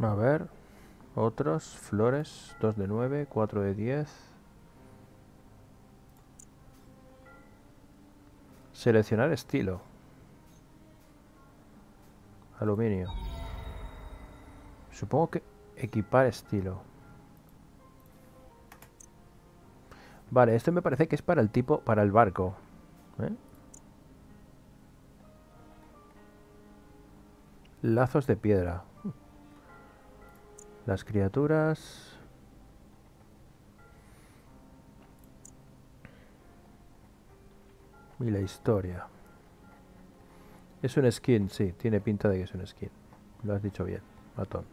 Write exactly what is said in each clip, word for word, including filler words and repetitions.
A ver. Otros. Flores. dos de nueve. cuatro de diez. Seleccionar estilo. Aluminio. Supongo que equipar estilo. Vale, esto me parece que es para el tipo, para el barco. ¿Eh? Lazos de piedra. Las criaturas. Y la historia. Es un skin, sí, tiene pinta de que es un skin. Lo has dicho bien, matón.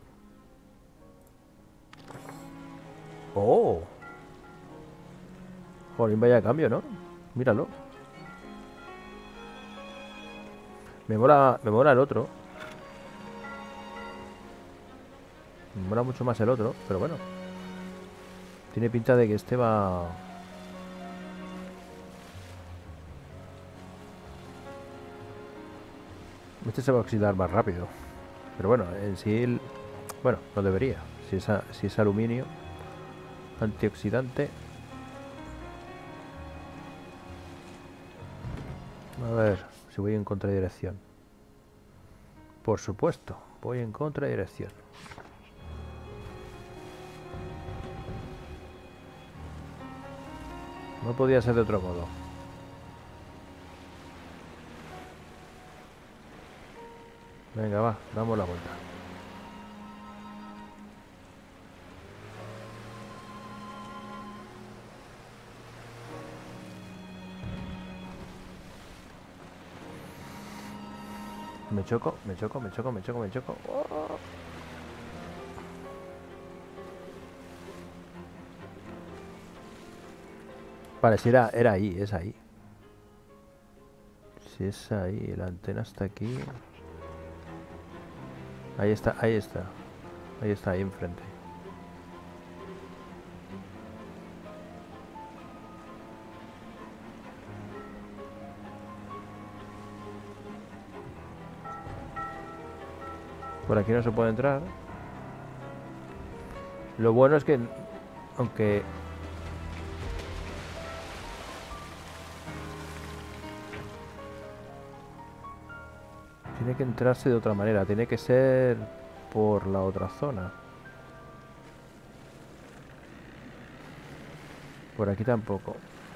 ¡Oh! Jolín, vaya cambio, ¿no? Míralo. Me mola, me mola el otro. Me mola mucho más el otro, pero bueno. Tiene pinta de que este va... Este se va a oxidar más rápido. Pero bueno, en sí... El... Bueno, no debería. Si es, a... si es aluminio... Antioxidante... A ver, si voy en contradirección. Por supuesto, voy en contradirección. No podía ser de otro modo. Venga, va, damos la vuelta. Me choco, me choco, me choco, me choco, me choco. ¡Oh! Vale, si era, era ahí, es ahí. Si es ahí, la antena está aquí. Ahí está, ahí está. Ahí está, ahí enfrente. Por aquí no se puede entrar. Lo bueno es que, aunque... Tiene que entrarse de otra manera. Tiene que ser por la otra zona. Por aquí tampoco.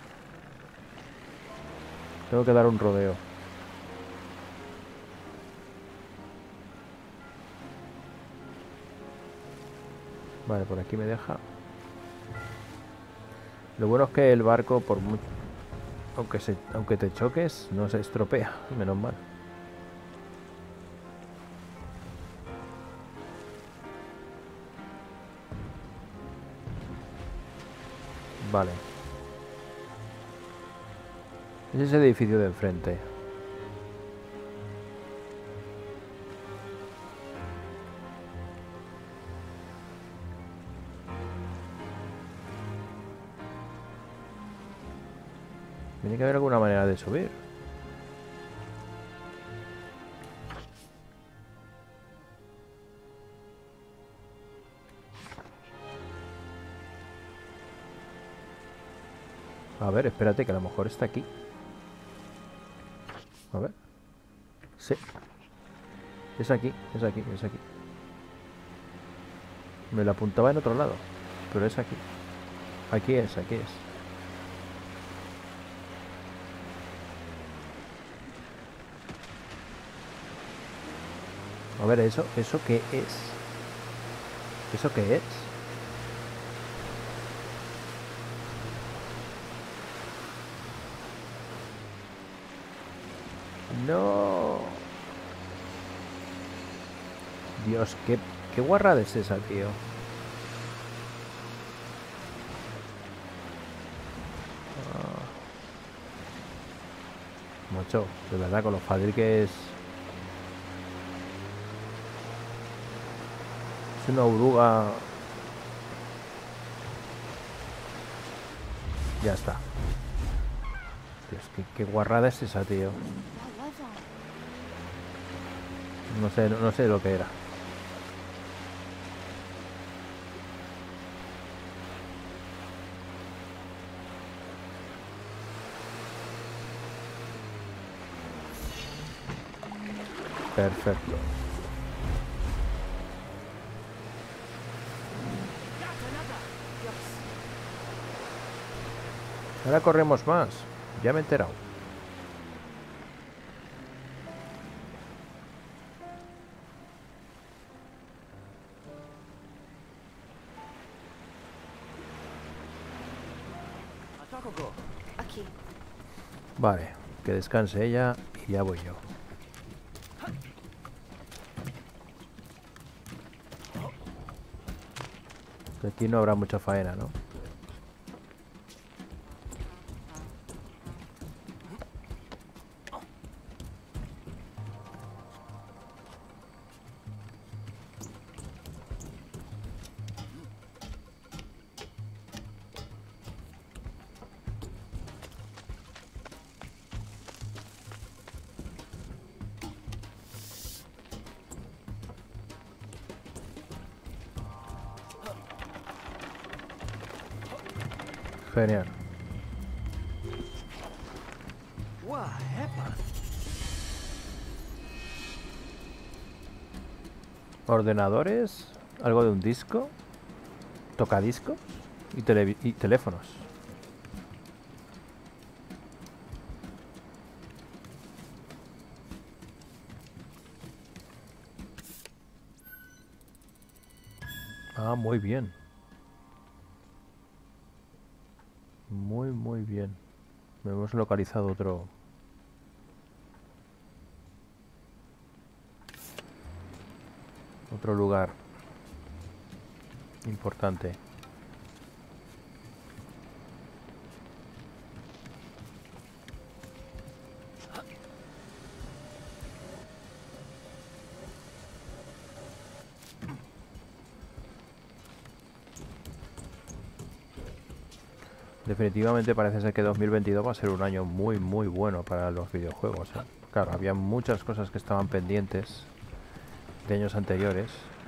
Tengo que dar un rodeo. Vale, por aquí me deja. Lo bueno es que el barco, por mucho... Aunque, se... Aunque te choques, no se estropea. Menos mal. Vale. Es ese edificio de enfrente. Tiene que haber alguna manera de subir. A ver, espérate, que a lo mejor está aquí. A ver. Sí. Es aquí, es aquí, es aquí. Me lo apuntaba en otro lado, pero es aquí. Aquí es, aquí es. A ver, eso, ¿eso qué es? ¿Eso qué es? No. Dios, qué, qué guarrada es esa, tío. Ah. Macho, de verdad, con lo fácil que es. Es una oruga. Ya está. Dios, qué, qué guarrada es esa, tío. No sé, no, no sé lo que era. Perfecto. Ahora corremos más. Ya me he enterado. Aquí. Vale, que descanse ella y ya voy yo. Que aquí no habrá mucha faena, ¿no? Genial. Ordenadores, algo de un disco, tocadiscos y, televi- y teléfonos. Ah, muy bien. Muy, muy bien. Hemos localizado otro... Otro lugar importante. Definitivamente parece ser que dos mil veintidós va a ser un año muy muy bueno para los videojuegos, ¿eh? Claro, había muchas cosas que estaban pendientes de años anteriores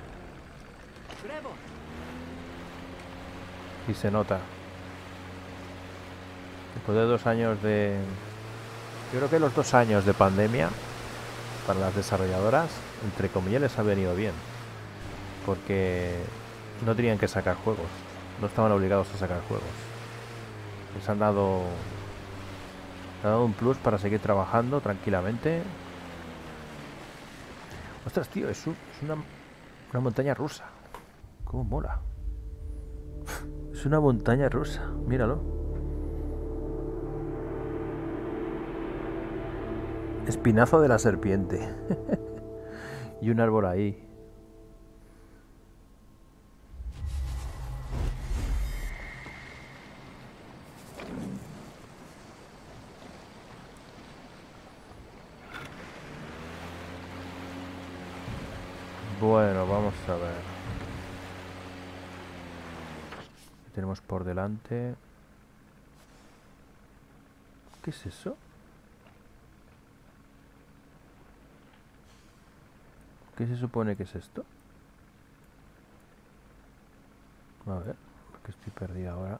y se nota. Después de dos años de... Yo creo que los dos años de pandemia para las desarrolladoras, entre comillas, les ha venido bien, porque no tenían que sacar juegos, no estaban obligados a sacar juegos. Les han dado, les han dado un plus para seguir trabajando tranquilamente. Ostras, tío, es, un- es una, una montaña rusa. Cómo mola. Es una montaña rusa, míralo. Espinazo de la serpiente. Y un árbol ahí. Bueno, vamos a ver. ¿Qué tenemos por delante? ¿Qué es eso? ¿Qué se supone que es esto? A ver, porque estoy perdido ahora.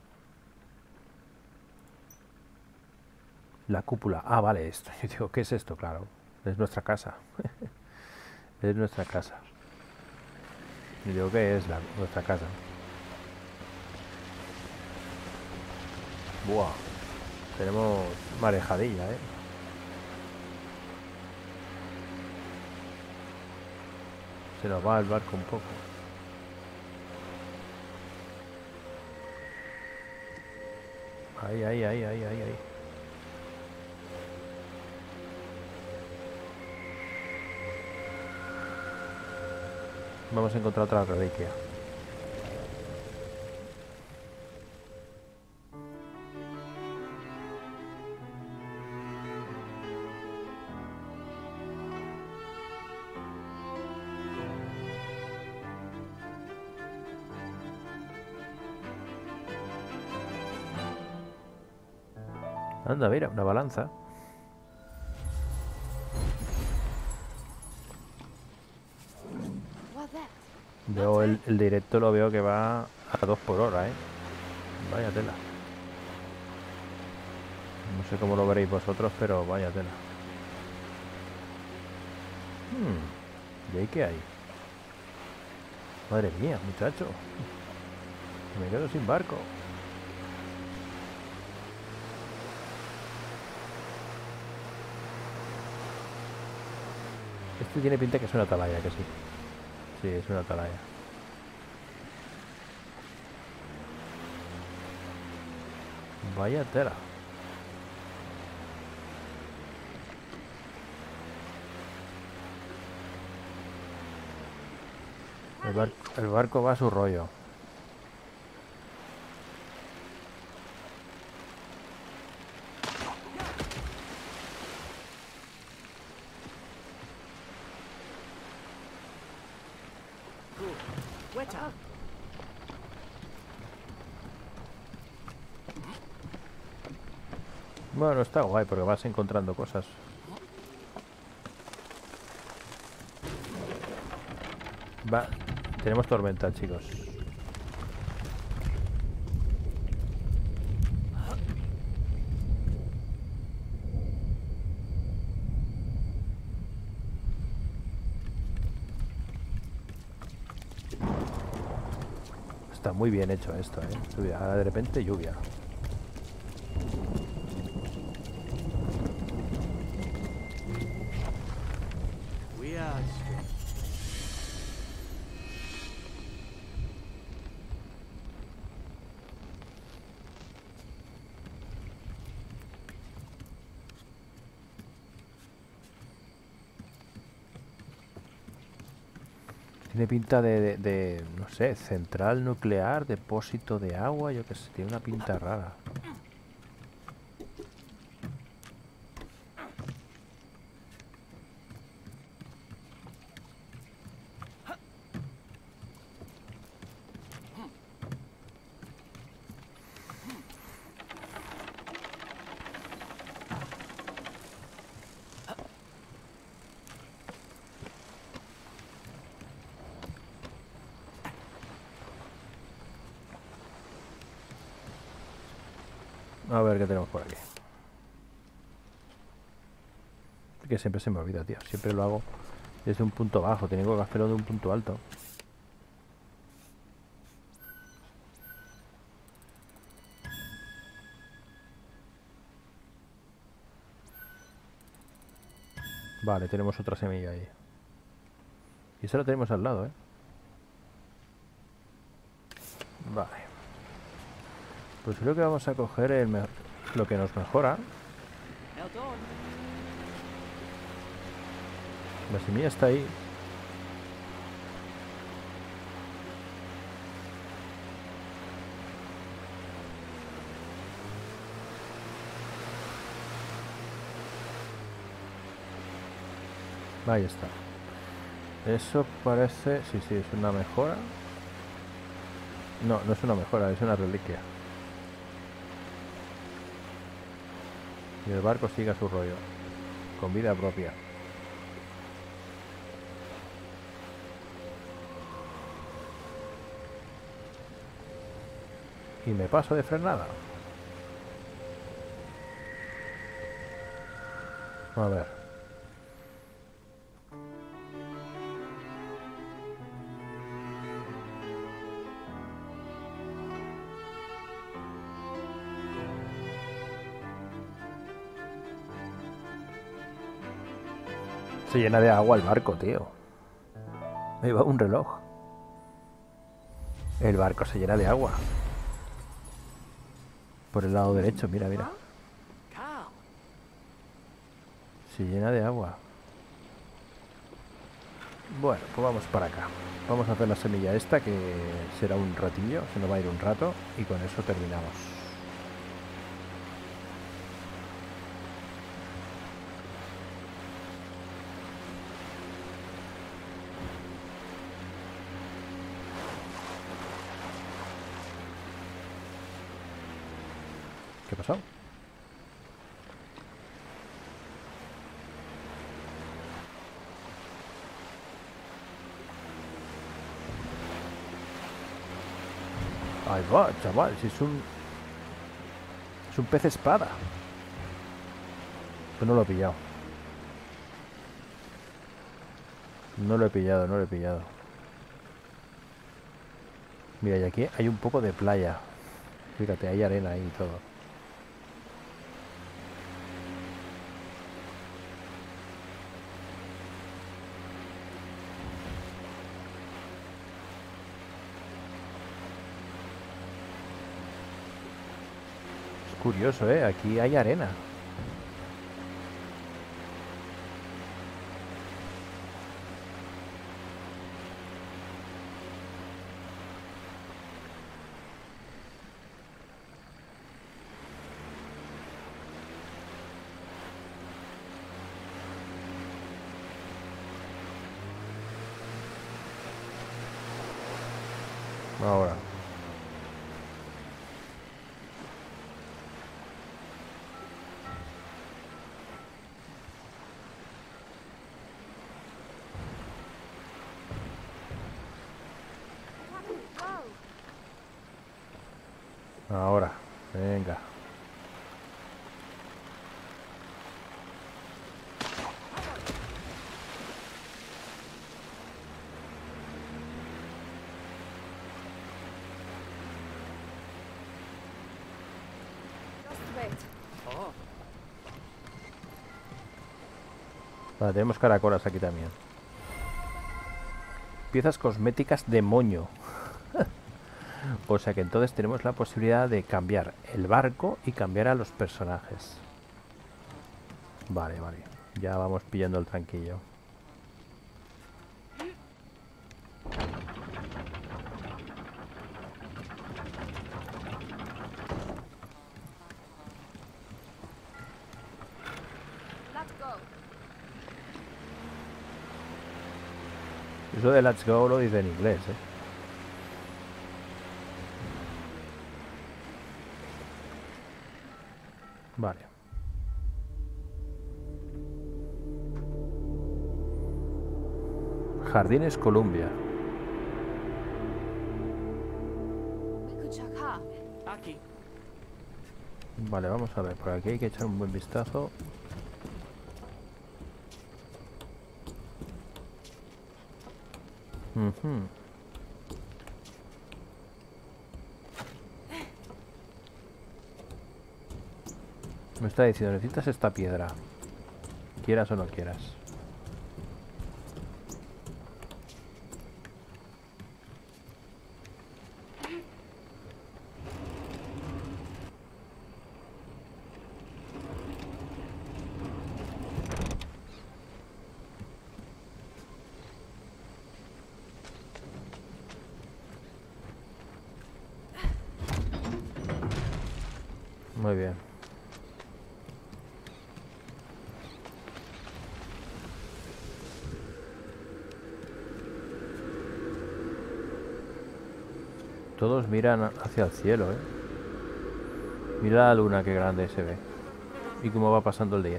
La cúpula. Ah, vale, esto. Yo digo, ¿qué es esto? Claro, es nuestra casa. Es nuestra casa. Y digo, ¿qué es la, nuestra casa? Buah. Tenemos marejadilla, ¿eh? Se nos va el barco un poco. Ahí, ahí, ahí, ahí, ahí, ahí. Vamos a encontrar otra reliquia. Anda, mira, una balanza. Well, that. Veo el, el directo, lo veo que va a dos por hora, ¿eh? Vaya tela. No sé cómo lo veréis vosotros, pero vaya tela. Hmm. ¿Y ahí qué hay? Madre mía, muchacho. Me quedo sin barco. Este tiene pinta que es una atalaya, que sí. Sí, es una atalaya. Vaya tela. El, bar el barco va a su rollo. Weta. Bueno, está guay porque vas encontrando cosas. Va, tenemos tormenta, chicos. Está muy bien hecho esto, ¿eh? Ahora de repente lluvia. We are straight. Tiene pinta de, de, de, no sé, central nuclear, depósito de agua, yo qué sé, tiene una pinta rara. A ver qué tenemos por aquí. Que siempre se me olvida, tío. Siempre lo hago desde un punto bajo. Tengo que hacerlo de un punto alto. Vale, tenemos otra semilla ahí. Y esa la tenemos al lado, ¿eh? Vale. Pues creo que vamos a coger el me- lo que nos mejora. Held on. La semilla está ahí. Ahí está. Eso parece... Sí, sí, es una mejora. No, no es una mejora, es una reliquia. Y el barco sigue a su rollo. Con vida propia. Y me paso de frenada. A ver. Se llena de agua el barco, tío. Ahí va un reloj. El barco se llena de agua. Por el lado derecho, mira, mira. Cow. Se llena de agua. Bueno, pues vamos para acá. Vamos a hacer la semilla esta, que será un ratillo. Se nos va a ir un rato. Y con eso terminamos. ¿Qué pasó? Ahí va, chaval, si es un... Es un pez espada. Pues no lo he pillado. No lo he pillado, no lo he pillado. Mira, y aquí hay un poco de playa. Fíjate, hay arena ahí y todo. Es curioso, ¿eh? Aquí hay arena. Ahora. Ahora. Venga. Just wait. Oh, Vale, tenemos caracolas aquí también. Piezas cosméticas de moño. O sea que entonces tenemos la posibilidad de cambiar el barco y cambiar a los personajes. Vale, vale. Ya vamos pillando el tranquillo. Let's go. Eso de let's go lo dice en inglés, ¿eh? Vale. Jardines Columbia. We could check her. aquí. Vale, vamos a ver. Por aquí hay que echar un buen vistazo. Ujú. Me está diciendo, necesitas esta piedra. Quieras o no quieras. Muy bien. Todos miran hacia el cielo, ¿eh? Mira la luna, qué grande se ve. Y cómo va pasando el día.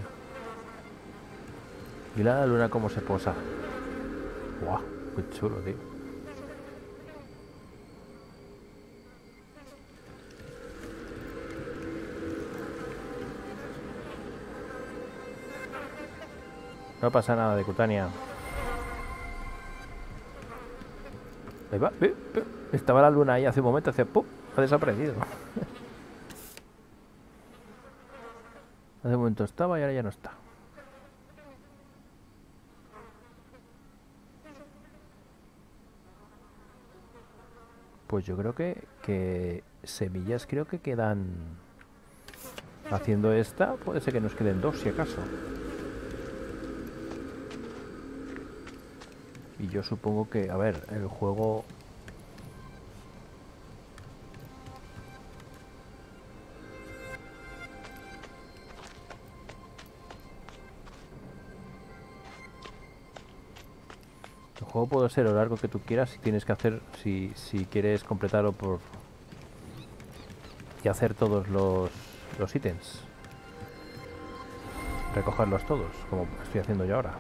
Mira la luna cómo se posa. ¡Guau! Qué chulo, tío. No pasa nada de Cutania. Ahí va. eh, eh, Estaba la luna ahí hace un momento, hace ¡pum! Ha desaparecido. Hace un momento estaba y ahora ya no está. Pues yo creo que, que semillas creo que quedan. Haciendo esta, puede ser que nos queden dos si acaso. Y yo supongo que, a ver, el juego... El juego puede ser lo largo que tú quieras si tienes que hacer, si, si quieres completarlo por... Y hacer todos los, los ítems. Recogerlos todos, como estoy haciendo yo ahora.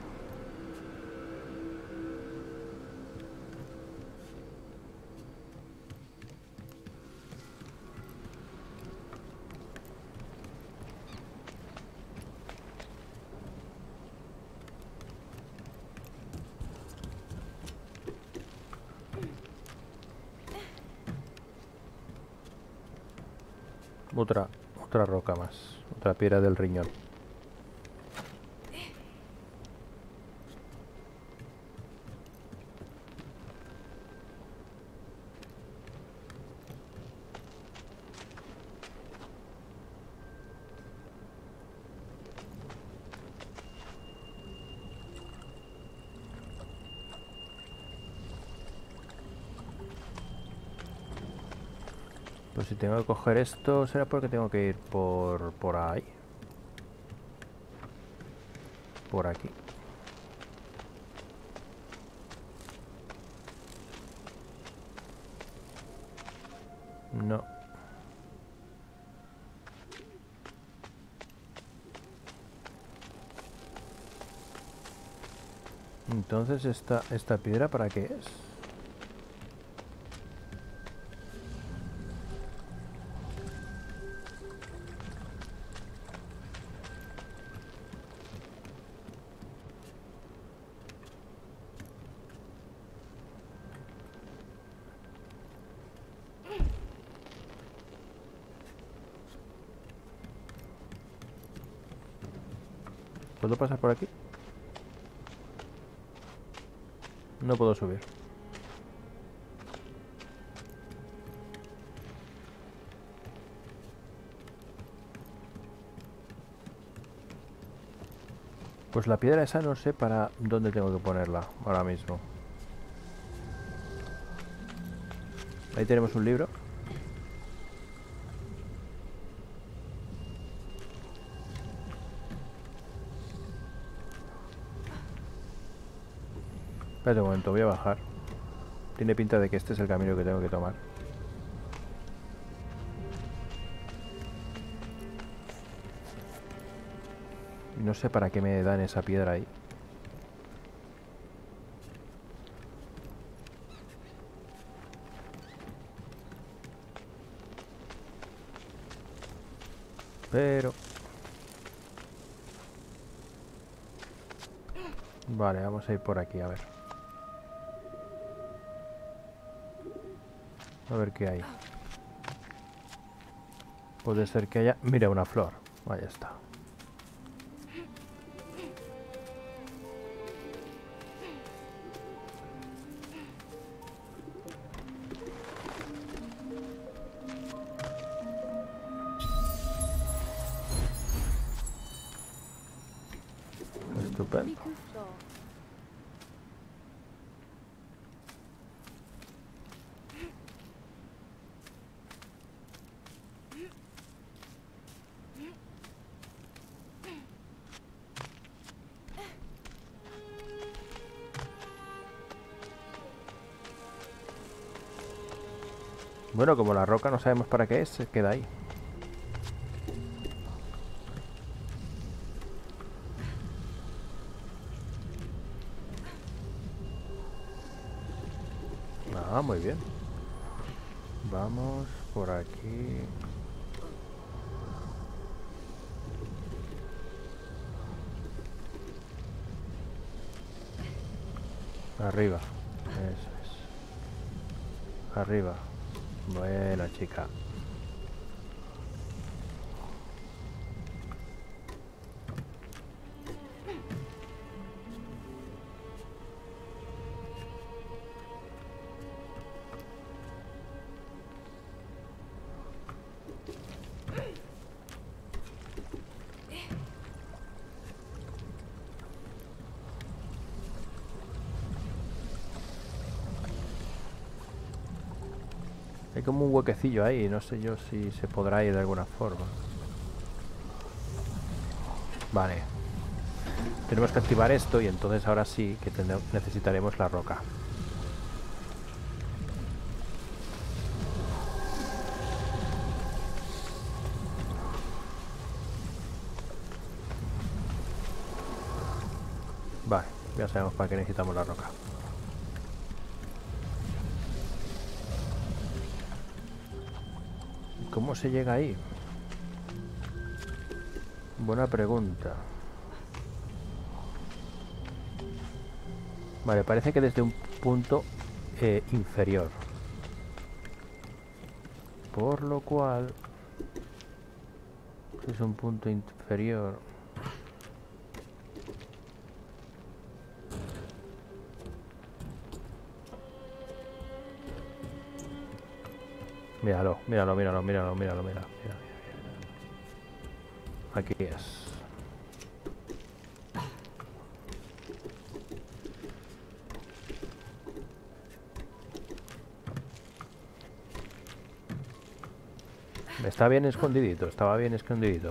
Otra, otra roca más. Otra piedra del riñón. Pues si tengo que coger esto, será porque tengo que ir por, por ahí. Por aquí. No. Entonces, ¿esta, esta piedra para qué es? ¿Puedo pasar por aquí? No puedo subir. Pues la piedra esa no sé para dónde tengo que ponerla ahora mismo. Ahí tenemos un libro. Espérate un momento, voy a bajar. Tiene pinta de que este es el camino que tengo que tomar. No sé para qué me dan esa piedra ahí. Pero... Vale, vamos a ir por aquí, a ver. A ver qué hay. Puede ser que haya... Mira, una flor. Ahí está. Estupendo. Miku floor. Bueno, como la roca no sabemos para qué es, se queda ahí. Ah, muy bien. Vamos por aquí. Arriba. Eso es. Arriba. Buena chica. Hay como un huequecillo ahí, no sé yo si se podrá ir de alguna forma. Vale. Tenemos que activar esto y entonces ahora sí que necesitaremos la roca. Vale, ya sabemos para qué necesitamos la roca. ¿Cómo se llega ahí? Buena pregunta. Vale, parece que desde un punto eh, inferior. Por lo cual... Es un punto inferior. Míralo, míralo, míralo, míralo, míralo, míralo, míralo. Aquí es. Está bien escondidito, estaba bien escondidito.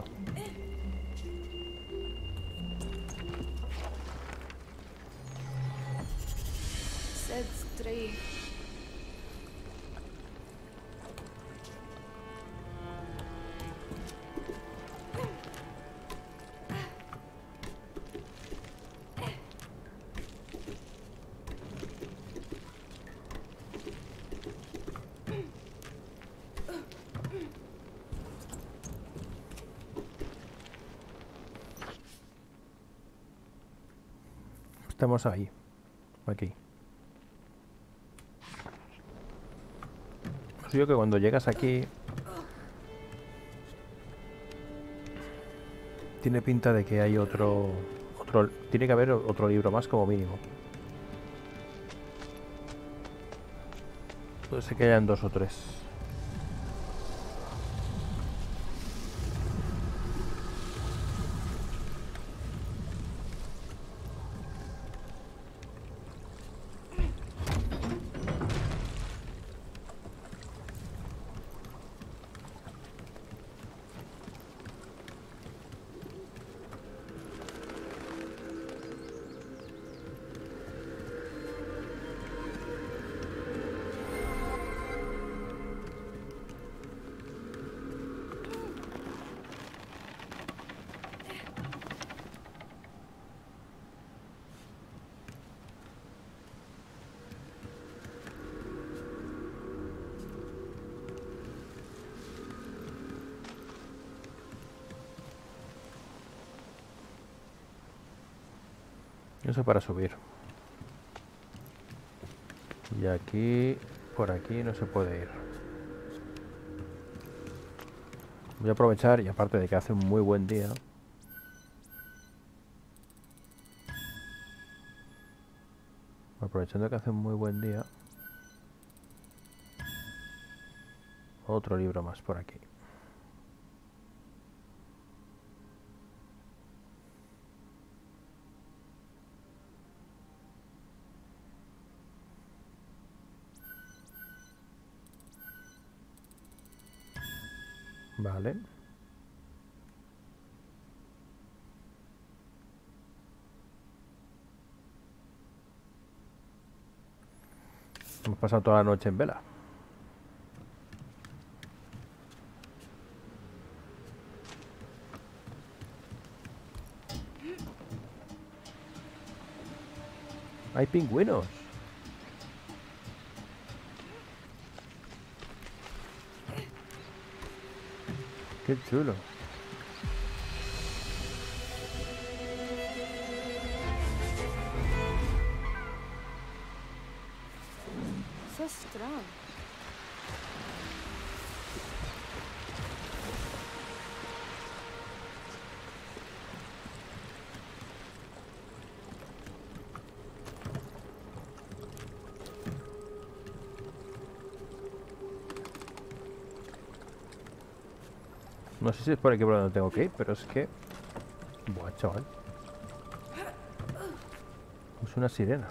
Said three. Estamos ahí, aquí. Os digo que cuando llegas aquí tiene pinta de que hay otro, otro, tiene que haber otro libro más como mínimo. Puede ser que hayan dos o tres. Eso para subir. Y aquí, por aquí no se puede ir. Voy a aprovechar, y aparte de que hace un muy buen día, aprovechando que hace un muy buen día, otro libro más por aquí. Vale. Hemos pasado toda la noche en vela. Hay pingüinos. Qué chulo. So strong. No sé si es por aquí por donde tengo que ir, pero es que... Buah, chaval. Es una sirena.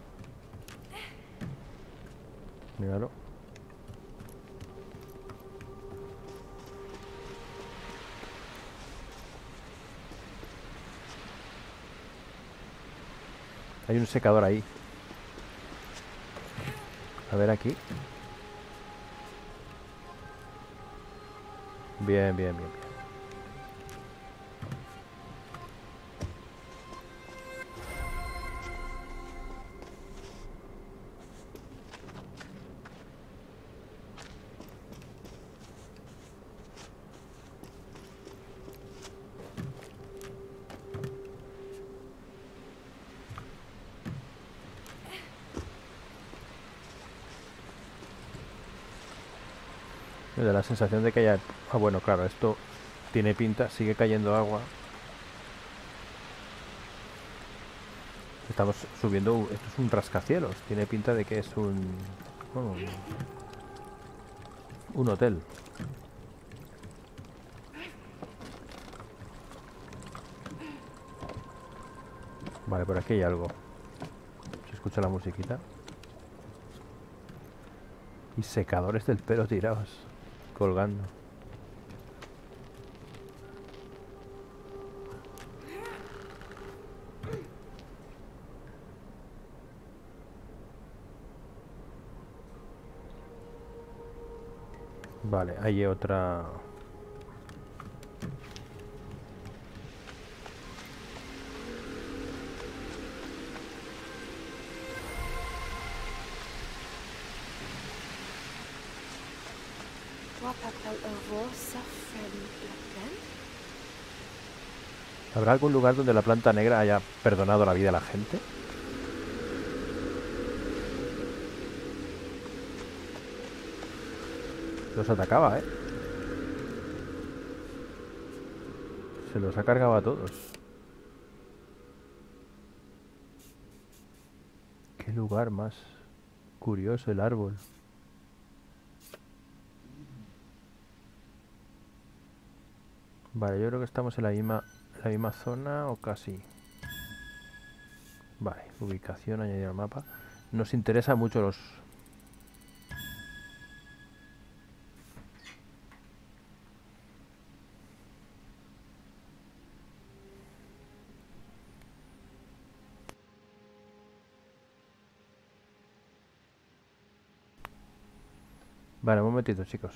Míralo. Hay un secador ahí. A ver aquí. Bien, bien, bien, bien. Me da la sensación de que haya... Ah, bueno, claro, esto Tiene pinta, sigue cayendo agua. Estamos subiendo, esto es un rascacielos. Tiene pinta de que es un... bueno, un, un hotel. Vale, por aquí hay algo. Se escucha la musiquita. Y secadores del pelo tirados, colgando. Vale, hay otra... ¿Habrá algún lugar donde la planta negra haya perdonado la vida a la gente? Los atacaba, ¿eh? Se los ha cargado a todos. Qué lugar más curioso el árbol. Vale, yo creo que estamos en la misma, en la misma zona o casi. Vale, ubicación, añadir al mapa. Nos interesa mucho los... Vale, un momentito, chicos.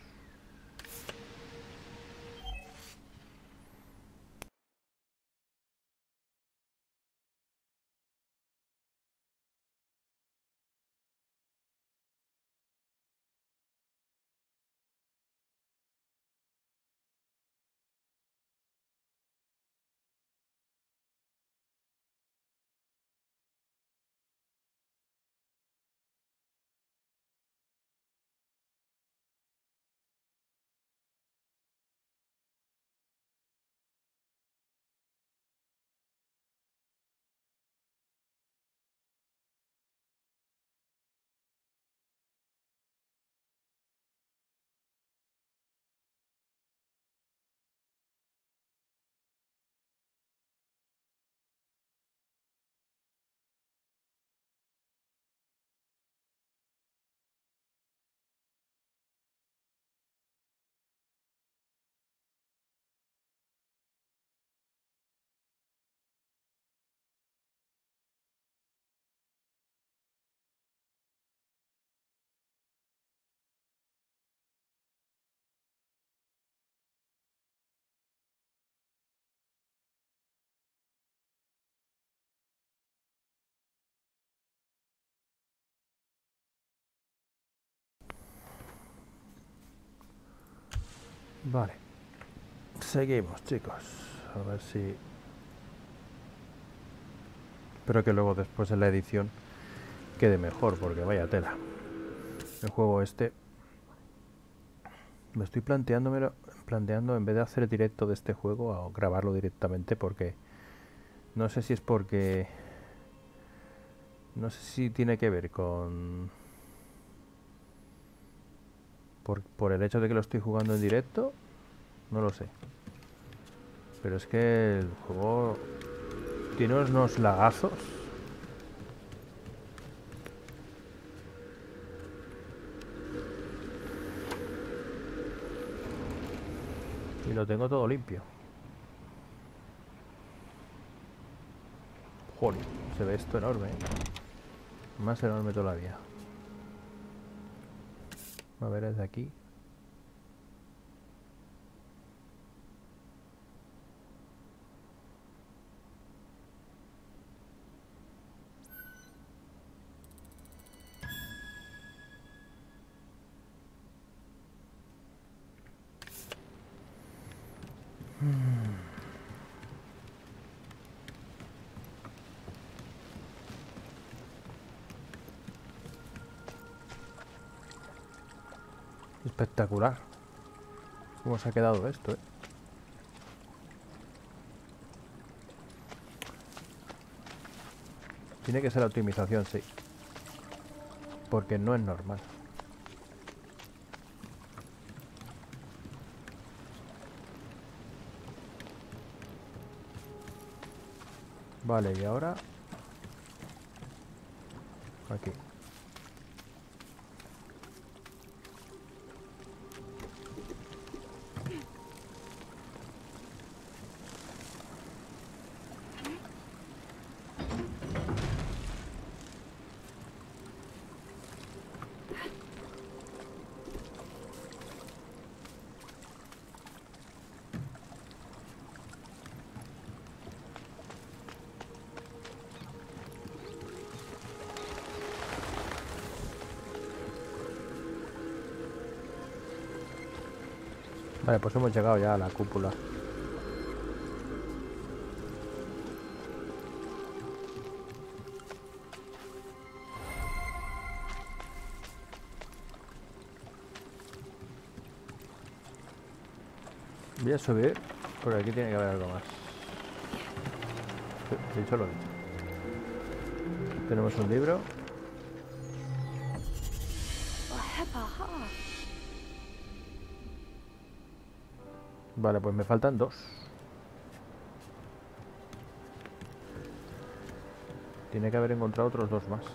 Vale. Seguimos, chicos. A ver si... Espero que luego después en la edición quede mejor, porque vaya tela. El juego este... Me estoy planteándomelo, planteando en vez de hacer directo de este juego, a grabarlo directamente, porque... No sé si es porque... No sé si tiene que ver con... Por, por el hecho de que lo estoy jugando en directo. No lo sé. Pero es que el juego tiene unos lagazos. Y lo tengo todo limpio. Joder, se ve esto enorme, ¿eh? Más enorme todavía. A ver, desde aquí. Espectacular. ¿Cómo se ha quedado esto, eh? Tiene que ser la optimización, sí. Porque no es normal. Vale, y ahora... Aquí. Vale, pues hemos llegado ya a la cúpula. Voy a subir, porque aquí tiene que haber algo más. Sí, dicho lo dicho. Tenemos un libro. Vale, pues me faltan dos. Tiene que haber encontrado otros dos más.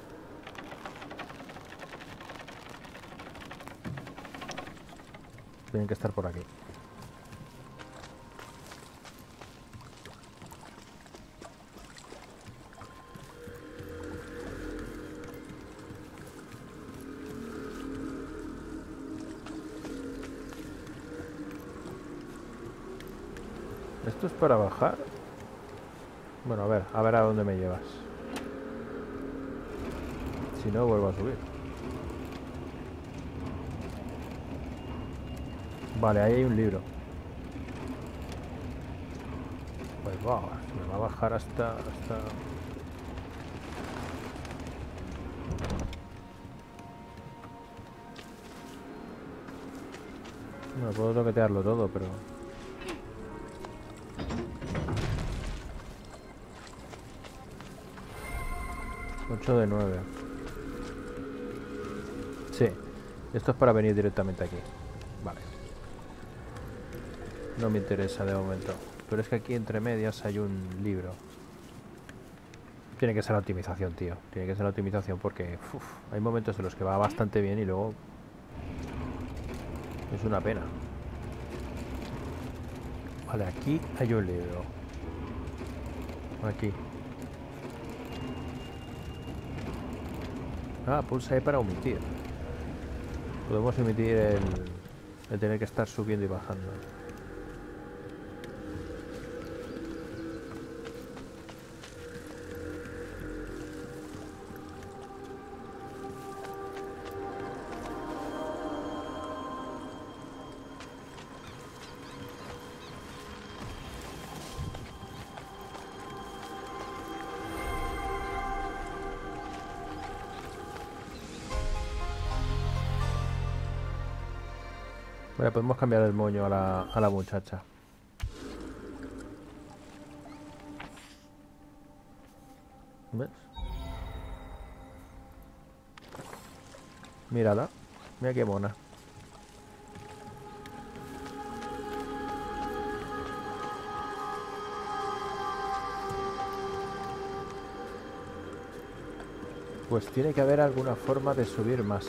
Tienen que estar por aquí. ¿Esto es para bajar? Bueno, a ver, a ver a dónde me llevas. Si no, vuelvo a subir. Vale, ahí hay un libro. Pues va, me va a bajar hasta... hasta... Bueno, puedo toquetearlo todo, pero... ocho de nueve. Sí, esto es para venir directamente aquí. Vale. No me interesa de momento. Pero es que aquí entre medias hay un libro. Tiene que ser la optimización, tío. Tiene que ser la optimización porque uf, hay momentos en los que va bastante bien y luego... es una pena. Vale, aquí hay un libro. Aquí. Ah, pulsa E para omitir. Podemos omitir el, el tener que estar subiendo y bajando. Vale, podemos cambiar el moño a la, a la muchacha. ¿Ves? Mírala. Mira qué mona. Pues tiene que haber alguna forma de subir más.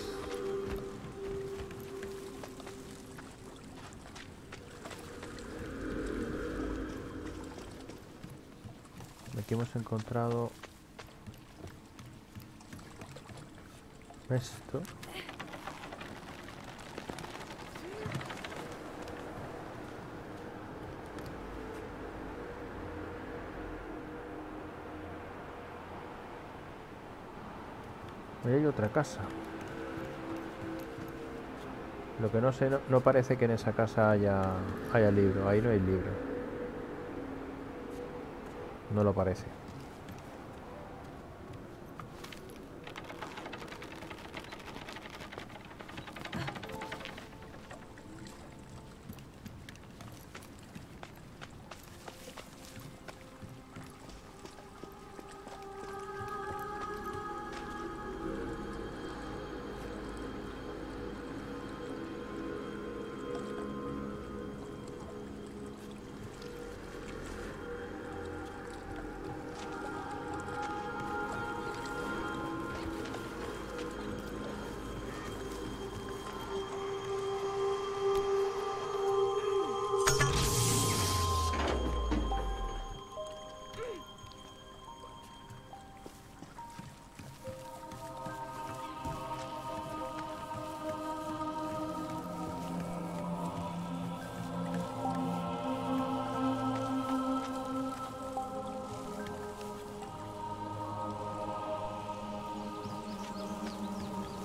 Aquí hemos encontrado esto. Ahí hay otra casa. Lo que no sé, no, no parece que en esa casa haya, haya libro. Ahí no hay libro. No lo parece.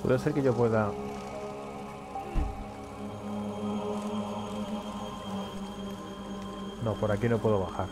Puede ser que yo pueda... No, por aquí no puedo bajar.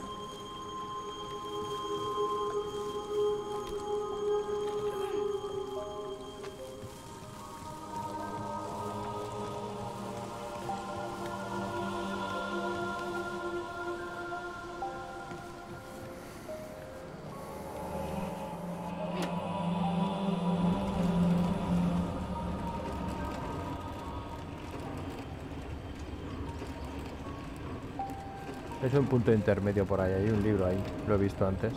Es un punto intermedio por ahí, hay un libro ahí, lo he visto antes.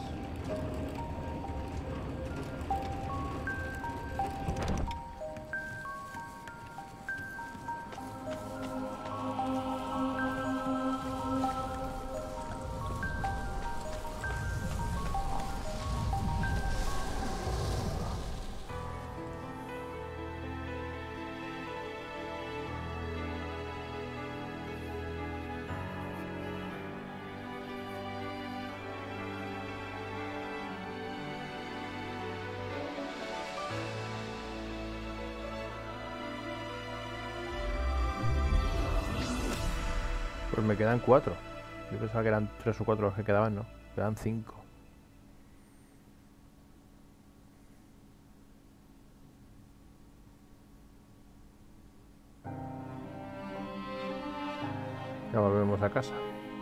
Pues me quedan cuatro. Yo pensaba que eran tres o cuatro los que quedaban, no. Quedan cinco. Ya volvemos a casa.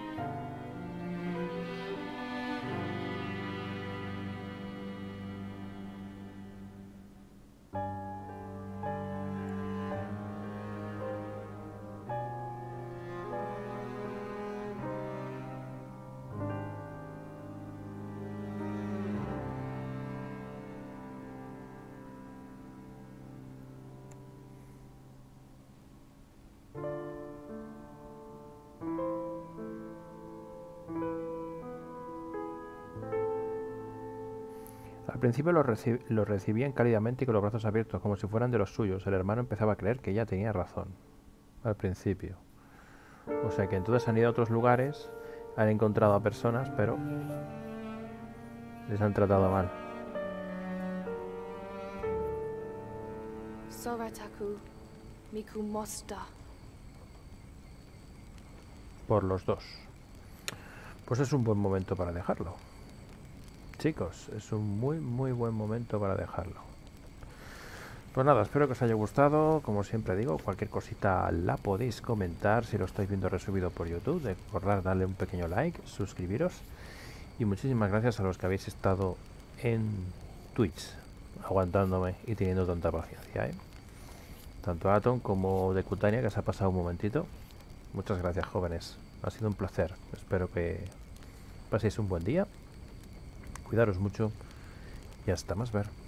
Al principio lo, reci lo recibían cálidamente y con los brazos abiertos, como si fueran de los suyos. El hermano empezaba a creer que ella tenía razón. Al principio. O sea que entonces han ido a otros lugares, han encontrado a personas, pero les han tratado mal. Sorataku Miku Mosta. Por los dos. Pues es un buen momento para dejarlo. Chicos, es un muy muy buen momento para dejarlo. Pues nada, espero que os haya gustado. Como siempre digo, cualquier cosita la podéis comentar. Si lo estáis viendo resubido por YouTube, recordad darle un pequeño like, suscribiros. Y muchísimas gracias a los que habéis estado en Twitch, aguantándome y teniendo tanta paciencia, ¿eh? Tanto Atom como de Cutania, que se ha pasado un momentito. Muchas gracias, jóvenes. Ha sido un placer. Espero que paséis un buen día. Cuidaros mucho y hasta más ver.